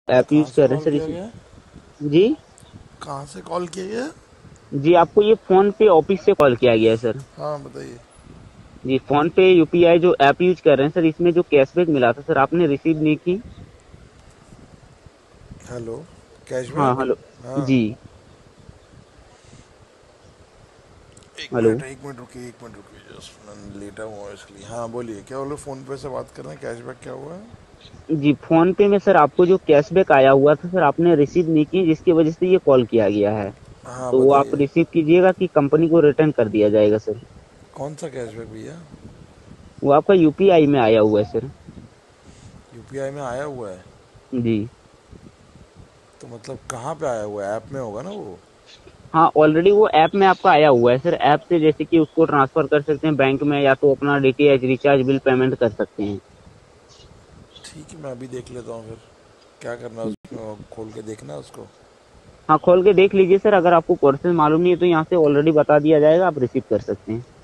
App कहाँ use से कर रहे हैं कॉल सर किया इस। गया? जी। कहाँ से कॉल किया गया? जी आपको ये फोन पे ऑफिस से कॉल किया गया है सर। हाँ बताइए। जी फोन पे यूपीआई जो ऐप यूज कर रहे हैं सर, इसमें जो कैशबैक मिला था सर, आपने रिसीव नहीं की। हेलो। हाँ कैशबैक। हेलो। हाँ। जी। हेलो। एक मिनट रुकिए, एक मिनट रुकिए, जस्ट मैं लेटा हुआ हूँ इसलिए। हाँ बोलिए, क्या बोलो, फ़ोन पे से बात कर रहे हैं, कैशबैक क्या हुआ है? जी फोन पे में सर आपको जो कैशबैक आया हुआ था सर, आपने रिसीव नहीं की, जिसकी वजह से ये कॉल किया गया है। हाँ तो वो आप बताइए। रिसीव कीजिएगा कि कंपनी को रिटर्न कर दिया जाएगा सर। कौन सा कैशबैक भैया? वो आपका यूपीआई में आया हुआ है सर। यूपीआई में आया हुआ है? जी। तो मतलब कहाँ पे आया हुआ है? ऐप में होगा ना वो? हाँ ऑलरेडी वो ऐप में आपका आया हुआ है सर। ऐप से जैसे कि उसको ट्रांसफर कर सकते हैं बैंक में, या तो अपना डीटीएच रिचार्ज बिल पेमेंट कर सकते हैं। ठीक है, मैं अभी देख लेता हूँ फिर। क्या करना है उसमें, खोल के देखना है उसको? हाँ खोल के देख लीजिए सर, अगर आपको प्रोसेस मालूम नहीं है तो यहाँ से ऑलरेडी बता दिया जाएगा, आप रिसीव कर सकते हैं।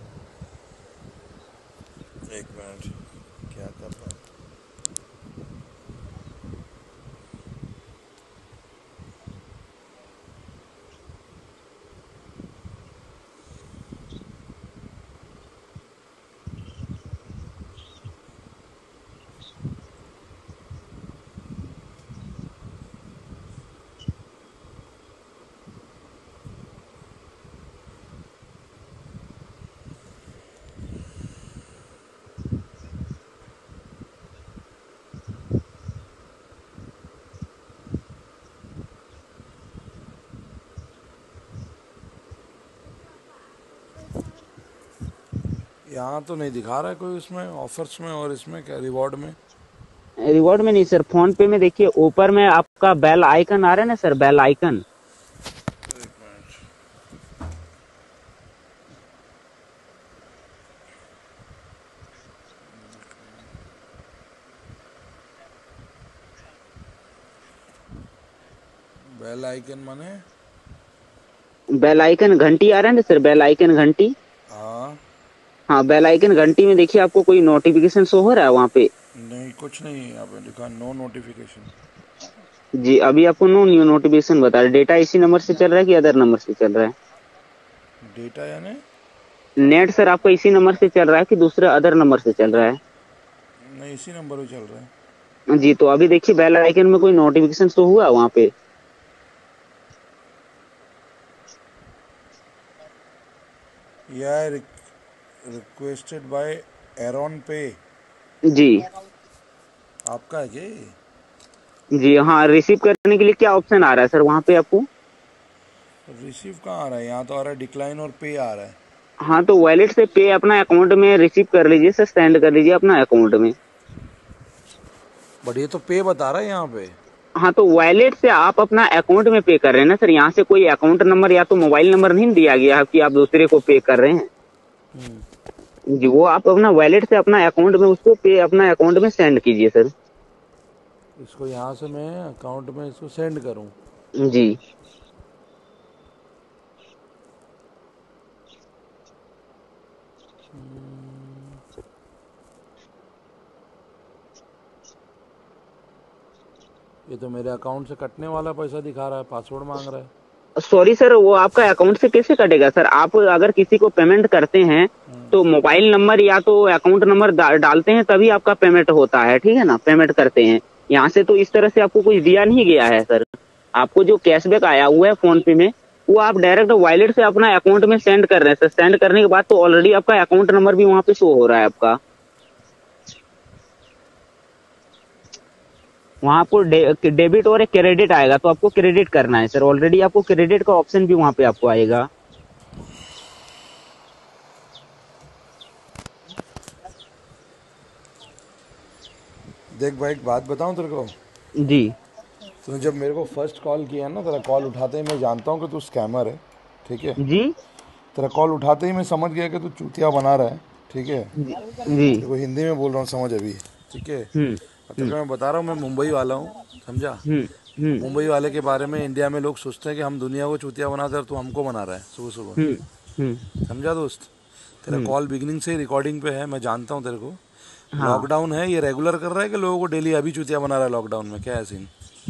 एक मिनट। क्या कर रहा है? यहाँ तो नहीं दिखा रहा है कोई, उसमें ऑफर्स में और इसमें क्या रिवॉर्ड में? रिवॉर्ड में नहीं सर, फोन पे में देखिए ऊपर में आपका बेल आइकन आ रहा है ना सर, बेल आइकन। एक मिनट। बेल आइकन माने? बेल आइकन घंटी आ रहा है ना सर, बेल आइकन घंटी। हाँ। हाँ बेल आइकन घंटी में देखिए आपको कोई नोटिफिकेशन शो हो रहा है वहाँ पे। नहीं, कुछ नहीं है यहाँ पे लिखा, नो नोटिफिकेशन। जी अभी आपको नो न्यू नोटिफिकेशन बता रहा है। डेटा इसी नंबर से चल रहा है कि अदर नंबर से चल रहा है? डेटा यानी? नेट सर आपका इसी नंबर से चल रहा है कि दूसरे अदर नंबर से चल रहा है? नहीं, इसी नंबर पे चल रहा है। जी तो अभी देखिए बेल आइकन में कोई नोटिफिकेशन शो हुआ वहाँ पे? यह रिक्वेस्टेड बाय एरॉन पे। जी। आपका है क्या ये? जी हाँ, रिसीव करने के लिए क्या ऑप्शन आ रहा है सर वहाँ पे आपको? रिसीव कहाँ आ रहा है? यहाँ तो आ रहा है डिक्लाइन और पे आ रहा है। हाँ तो वॉलेट से पे अपना अकाउंट में रिसीव कर लीजिए सर, सेंड कर लीजिए अपना अकाउंट में। बट ये तो पे बता रहा है यहाँ पे। हाँ तो वॉलेट से आप अपना अकाउंट में पे कर रहे हैं ना सर, यहाँ से कोई अकाउंट नंबर या तो मोबाइल नंबर नहीं दिया गया है कि आप दूसरे को पे कर रहे हैं। जी वो आप अपना वॉलेट से अपना अकाउंट में उसको पे अपना अकाउंट में सेंड कीजिए सर। इसको यहाँ से मैं अकाउंट में इसको सेंड करूँ? जी। ये तो मेरे अकाउंट से कटने वाला पैसा दिखा रहा है, पासवर्ड मांग रहा है। सॉरी सर, वो आपका अकाउंट से कैसे कटेगा सर? आप अगर किसी को पेमेंट करते हैं तो मोबाइल नंबर या तो अकाउंट नंबर डालते हैं, तभी आपका पेमेंट होता है, ठीक है ना, पेमेंट करते हैं। यहाँ से तो इस तरह से आपको कुछ दिया नहीं गया है सर। आपको जो कैशबैक आया हुआ है फोन पे में, वो आप डायरेक्ट वॉलेट से अपना अकाउंट में सेंड कर रहे हैं सर। सेंड करने के बाद तो ऑलरेडी आपका अकाउंट नंबर भी वहां पे शो हो रहा है आपका। वहां आपको डेबिट और एक क्रेडिट आएगा, तो आपको क्रेडिट करना है सर। ऑलरेडी आपको क्रेडिट का ऑप्शन भी वहां पे आपको आएगा। देख भाई, एक बात बताऊँ तेरे को। जी। तूने जब मेरे को फर्स्ट कॉल किया ना, तेरा कॉल उठाते ही मैं जानता हूँ कि तू स्कैमर है। ठीक है। जी। तेरा कॉल उठाते ही मैं समझ गया कि तू चूतिया बना रहा है। ठीक है। जी। जी। देखो हिंदी में बोल रहा हूँ, समझ अभी। ठीक है। हम्म। अब तक हम्म। मैं बता रहा हूँ, मैं मुंबई वाला हूँ। समझा? हम्म। हम्म। मुंबई वाले के बारे में इंडिया में लोग सोचते हैं कि हम दुनिया को चूतिया बनाते हैं और तू हमको बना रहा है सुबह हम्म। सुबह। हम्म। समझा दोस्त? तेरा हम्म। कॉल बिगिनिंग से ही रिकॉर्डिंग पे है, मैं जानता हूँ तेरे को। हाँ। लॉकडाउन है, ये रेगुलर कर रहा है कि लोगों को डेली अभी चूतिया बना रहा है लॉकडाउन में? क्या है सीन?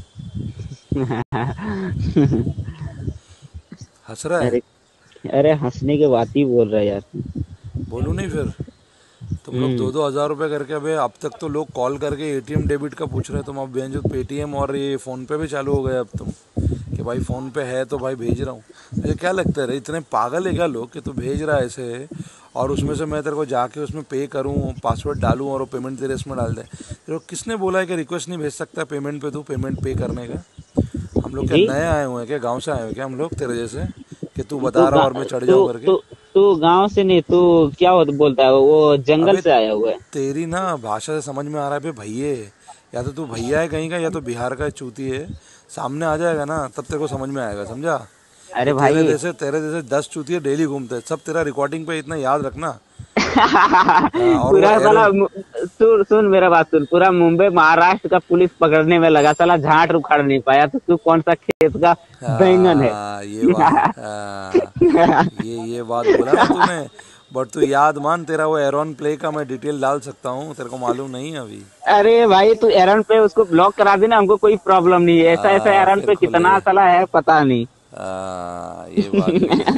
हंस रहा है? अरे अरे हंसने की बात ही बोल रहा है यार। बोलूं नहीं फिर? तुम लोग दो हम्म। दो हजार रुपये करके, अबे अब तक तो लोग कॉल करके एटीएम डेबिट का पूछ रहे हैं, तुम अब बेंच पेटीएम और ये फ़ोन पे भी चालू हो गए अब तुम, कि भाई फ़ोन पे है तो भाई भेज रहा हूँ। मुझे क्या लगता है रे, इतने पागल है क्या लोग कि तू भेज रहा है ऐसे, और उसमें से मैं तेरे को जाके उसमें पे करूँ, पासवर्ड डालूँ और वो पेमेंट तेरे इसमें डाल दे। तेरे को किसने बोला है कि रिक्वेस्ट नहीं भेज सकता पेमेंट पे, तू पेमेंट पे करने का? हम लोग क्या जी। नए आए हुए हैं क्या, गाँव से आए हुए हैं क्या हम लोग तेरे जैसे, कि तू तू बता रहा गा, और मैं चढ़ तू जाऊँ करके? तू तू गांव से नहीं, तू क्या बोलता है, वो जंगल अबे से आया हुआ है। तेरी ना भाषा से समझ में आ रहा है बे भैये, या तो तू भैया है कहीं का, या तो बिहार का चूती है। सामने आ जाएगा ना तब तेरे को समझ में आएगा, समझा? ये अरे भाई। तेरे जैसे 10 चूतिए डेली घूमते हैं, सब तेरा रिकॉर्डिंग पे इतना याद रखना। हाँ, और वो पूरा साला एरन। सुन सुन मेरा बात सुन, पूरा मुंबई महाराष्ट्र का पुलिस पकड़ने में लगा, साला झाट उखाड़ नहीं पाया, तो तू कौन सा खेत का बैंगन है। हाँ ये बात, हाँ ये बात बोला ना तूने। बट तू याद मान, तेरा वो एरॉन प्ले का मैं डिटेल डाल सकता हूँ, तेरे को मालूम नहीं है अभी। अरे भाई तू एरन पे उसको ब्लॉक करा देना, हमको कोई प्रॉब्लम नहीं है, ऐसा ऐसा एरन फिर पे खुलेगा। कितना साला है पता नहीं। ये बात भी है।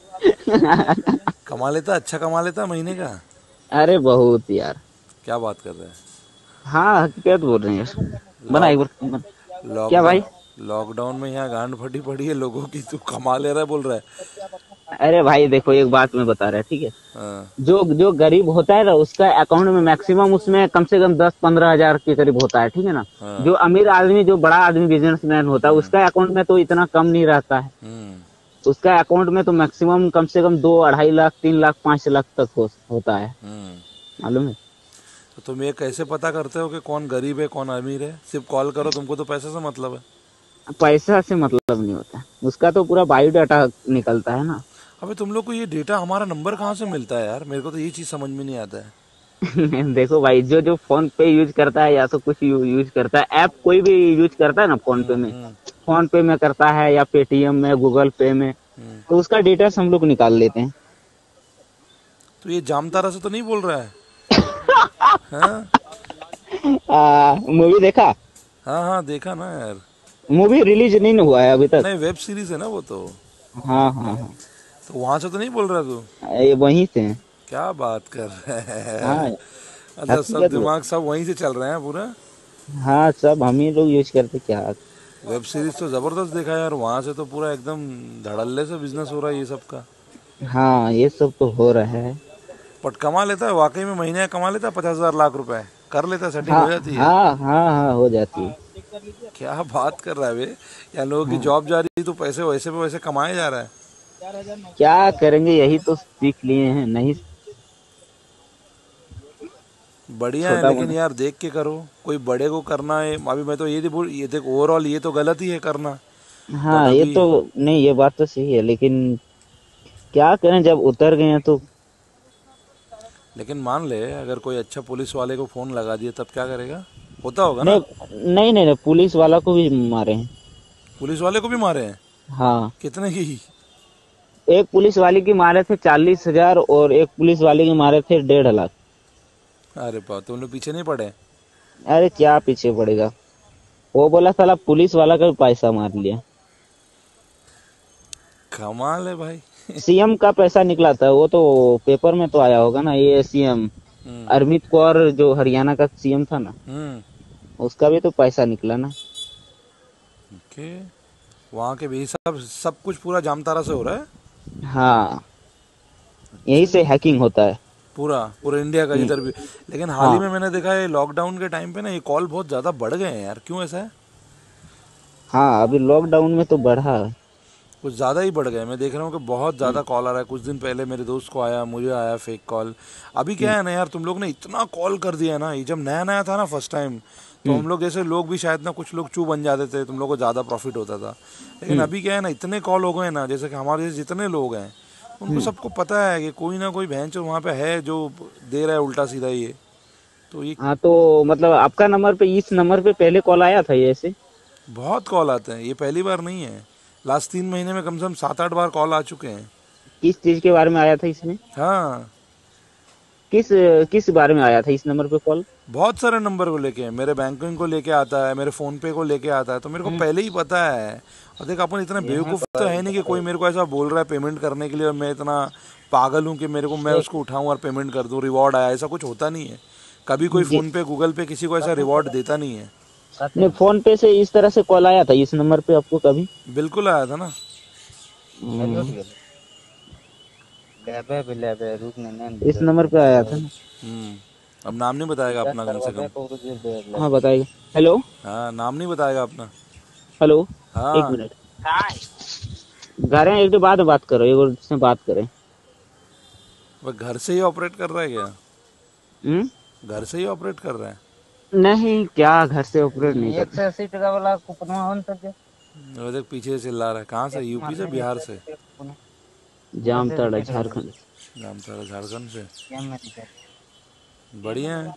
कमा लेता, अच्छा कमा लेता महीने का? अरे बहुत यार। क्या बात कर रहे हैं? हाँ हकीकत बोल रहे हैं यार। बना एक लॉक बार। क्या लॉकडाउन भाई? लॉकडाउन में यहाँ गांड फटी पड़ी है लोगों की, तू कमा ले रहा है बोल रहा है? अरे भाई देखो एक बात मैं बता रहा है, ठीक है। हाँ। जो जो गरीब होता है ना, उसका अकाउंट में मैक्सिमम उसमें कम से कम 10-15 हजार के करीब होता है, ठीक है ना। हाँ। जो अमीर आदमी, जो बड़ा आदमी बिजनेसमैन होता है, हम्म। उसका अकाउंट में तो इतना कम नहीं रहता है। हम्म। उसका अकाउंट में तो मैक्सिमम कम से कम 2-2.5 लाख, 3 लाख, 5 लाख तक होता है। हम्म। मालूम है? तो तुम ये कैसे पता करते हो कि कौन गरीब है कौन अमीर है? सिर्फ कॉल करो, तुमको तो पैसे से मतलब है। पैसा से मतलब नहीं होता है, उसका तो पूरा बायोडाटा निकलता है ना। अबे तुम लोग को ये डेटा, हमारा नंबर कहाँ से मिलता है यार? मेरे को तो ये चीज़ समझ में नहीं आता है। देखो भाई, जो जो फोन पे यूज करता है या तो कुछ यूज करता है, ऐप कोई भी यूज करता है ना फोन पे में, हम्म। फोन पे में करता है या पेटीएम में, गूगल पे में, हम्म। तो उसका डिटेल्स हम लोग निकाल लेते हैं। तो ये जामतारा से तो नहीं बोल रहा है? हाँ। मूवी देखा? हाँ हाँ देखा ना यार। मूवी रिलीज नहीं हुआ है अभी तक। नहीं, वेब सीरीज है ना वो तो। हाँ हाँ हाँ। तो वहां से तो नहीं बोल रहा तू? ये वहीं से है। क्या बात कर रहे हाँ हैं? अच्छा, सब हकीकत वो। दिमाग सब वहीं से चल रहे हैं पूरा। हाँ सब हम ही लोग यूज करते क्या। वेब सीरीज तो जबरदस्त देखा यार, वहां से तो पूरा एकदम धड़ल्ले से बिजनेस हो रहा है ये सब का। हाँ ये सब तो हो रहा है। बट कमा लेता है वाकई में, महीने का कमा लेता है 50,000 लाख रुपए, कर लेता है, सेटिंग हाँ हो जाती है। हाँ हाँ हाँ हो जाती है। क्या बात कर रहा है बे? या लोगों की हाँ जॉब जा रही है तो पैसे वैसे पे वैसे कमाए जा रहा है। क्या करेंगे, यही तो सीख लिए हैं, नहीं बढ़िया है, छोटा लेकिन मोटा। यार देख के करो, कोई बड़े को करना है अभी। मैं तो ये नहीं बोल, ये देख ओवरऑल ये तो गलत ही है करना। बट हाँ ये अभी, तो नहीं, ये बात तो सही है, लेकिन क्या करें जब उतर गए हैं तो। लेकिन मान ले अगर कोई अच्छा पुलिस वाले को फोन लगा दिया तब क्या करेगा? होता होगा नहीं ना? नहीं नहीं, नहीं पुलिस वाला को भी मारे हैं। पुलिस वाले को भी मारे हैं? हाँ कितने की? एक पुलिस वाले की मारे थे 40,000, और एक पुलिस वाले की मारे थे 1.5 लाख। अरे बा, तुम लोग पीछे नहीं पड़े? अरे क्या पीछे पड़ेगा, वो बोला साला पुलिस वाला का भी पैसा मार लिया। कमाल है भाई। सीएम का पैसा निकला था, वो तो पेपर में तो आया होगा ना, ये सीएम हम्म। अरमित कौर जो हरियाणा का सीएम था ना, हम्म। उसका भी तो पैसा निकला ना। ओके। वहाँ के भी सब सब कुछ पूरा जामतारा से हो रहा है? हाँ यही अच्छा से जी। हैकिंग होता है। पूरा पूरा इंडिया का हम्म, जिधर भी। लेकिन हाल ही हाँ में मैंने देखा है लॉकडाउन के टाइम पे ना ये कॉल बहुत ज़्यादा बढ़ गए हैं यार, क्यों ऐसा है? हाँ अभी लॉकडाउन में तो बढ़ा है। कुछ ज़्यादा ही बढ़ गए, मैं देख रहा हूँ कि बहुत हम्म, ज़्यादा कॉल आ रहा है। कुछ दिन पहले मेरे दोस्त को आया, मुझे आया फेक कॉल। अभी हम्म, क्या है ना यार, तुम लोग ने इतना कॉल कर दिया ना, ये जब नया नया था ना फर्स्ट टाइम, तो हम्म, हम लोग जैसे लोग भी शायद ना कुछ लोग चू बन जाते थे, तुम लोग को ज़्यादा प्रॉफिट होता था। लेकिन हम्म, अभी क्या है ना, इतने कॉल हो गए ना, जैसे कि हमारे जैसे जितने लोग हैं उनको हम्म। सबको पता है कि कोई ना कोई बहन जो वहाँ पे है जो दे रहा है उल्टा सीधा ये। तो ये हाँ तो मतलब आपका नंबर पे, इस नंबर पे पहले कॉल आया था ये ऐसे? बहुत कॉल आते हैं, ये पहली बार नहीं है। लास्ट 3 महीने में कम से कम 7-8 बार कॉल आ चुके हैं। किस चीज के बारे में आया था इसमें? हाँ। किस किस बारे में आया था इस नंबर पे कॉल? बहुत सारे नंबर को लेके, मेरे बैंकिंग को लेके आता है, मेरे फोन पे को लेके आता है, तो मेरे को पहले ही पता है। और देख अपन इतना बेवकूफ़ तो है नहीं कि कोई मेरे को ऐसा बोल रहा है पेमेंट करने के लिए और मैं इतना पागल हूँ कि मैं उसको उठाऊँ और पेमेंट कर दूँ, रिवॉर्ड आया, ऐसा कुछ होता नहीं है। कभी कोई फोन पे गूगल पे किसी को ऐसा रिवॉर्ड देता नहीं है। नहीं, फोन पे से इस तरह से कॉल आया था इस नंबर पे आपको कभी? बिल्कुल आया था ना। इस नंबर पे आया था ना? अब नाम नहीं बताएगा अपना कम से कम। हाँ बताइए। हेलो। हाँ, नाम नहीं बताएगा अपना। हेलो। हाँ। एक मिनट, घर है, एक दो बाद में बात करो, एक और से बात करें। वह घर से ही ऑपरेट कर रहा है क्या? घर से ही ऑपरेट कर रहा है? नहीं, क्या घर से ऑपरेट नहीं करता। 180 टका वाला कूपन ऑन कर दे। वो देख पीछे से चिल्ला रहा है। कहाँ से? यूपी से, बिहार से? जामताड़ा झारखंड। जामताड़ा झारखंड से। बढ़िया है।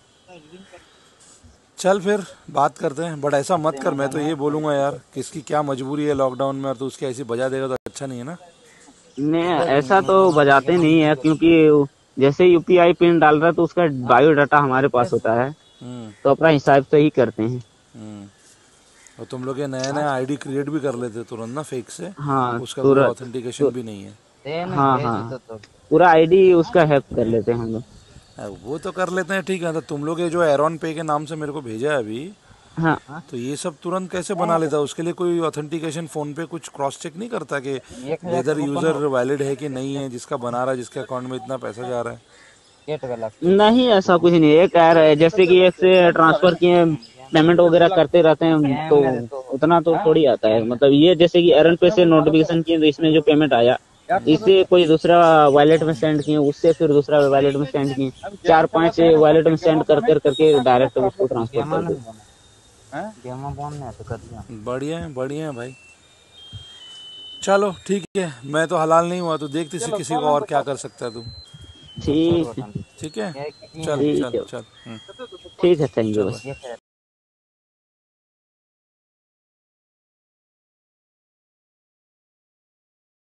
चल फिर बात करते हैं, बट ऐसा मत कर। मैं तो ये बोलूँगा यार, किसकी क्या मजबूरी है लॉकडाउन में, और तो उसकी ऐसी बजा देगा तो अच्छा नहीं है ना। नहीं, ऐसा तो बजाते नहीं है, क्योंकि जैसे यूपीआई पिन डाल रहा है तो उसका बायोडाटा हमारे पास होता है, तो अपना हिसाब से ही करते हैं। और तुम लोग ये नया नया आईडी क्रिएट भी कर लेते तुरंत ना, फेक से। हाँ, उसका कोई ऑथेंटिकेशन भी नहीं है। हाँ हाँ, पूरा आईडी उसका हैक कर लेते हैं हम लोग। वो तो कर लेते हैं, ठीक है। तो तुम लोग ये जो एरॉन पे के नाम से मेरे को भेजा है अभी, हाँ, तो ये सब तुरंत कैसे बना लेता है? उसके लिए कोई ऑथेंटिकेशन फोन पे कुछ क्रॉस चेक नहीं करता कि वेदर यूजर वैलिड है कि नहीं है, जिसका बना रहा है, जिसके अकाउंट में इतना पैसा जा रहा है? नहीं, ऐसा कुछ नहीं है। कह रहे जैसे कि एक से ट्रांसफर किए, पेमेंट वगैरह करते रहते हैं, तो उतना तो थोड़ी आता है। मतलब ये जैसे कि एरन पे से नोटिफिकेशन किए तो इसमें जो पेमेंट आया, इससे कोई दूसरा वॉलेट में सेंड किए, उससे फिर दूसरा वॉलेट में सेंड किए, 4-5 वॉलेट में सेंड करके डायरेक्ट उसको ट्रांसफर कर देते। बढ़िया है, बढ़िया है भाई। चलो ठीक है, मैं तो हलाल नहीं हुआ, तो देख किसी को और क्या कर सकता है तू। ठीक है, ठीक है, चल ठीक चल है, चल। ठीक है, थैंक यू।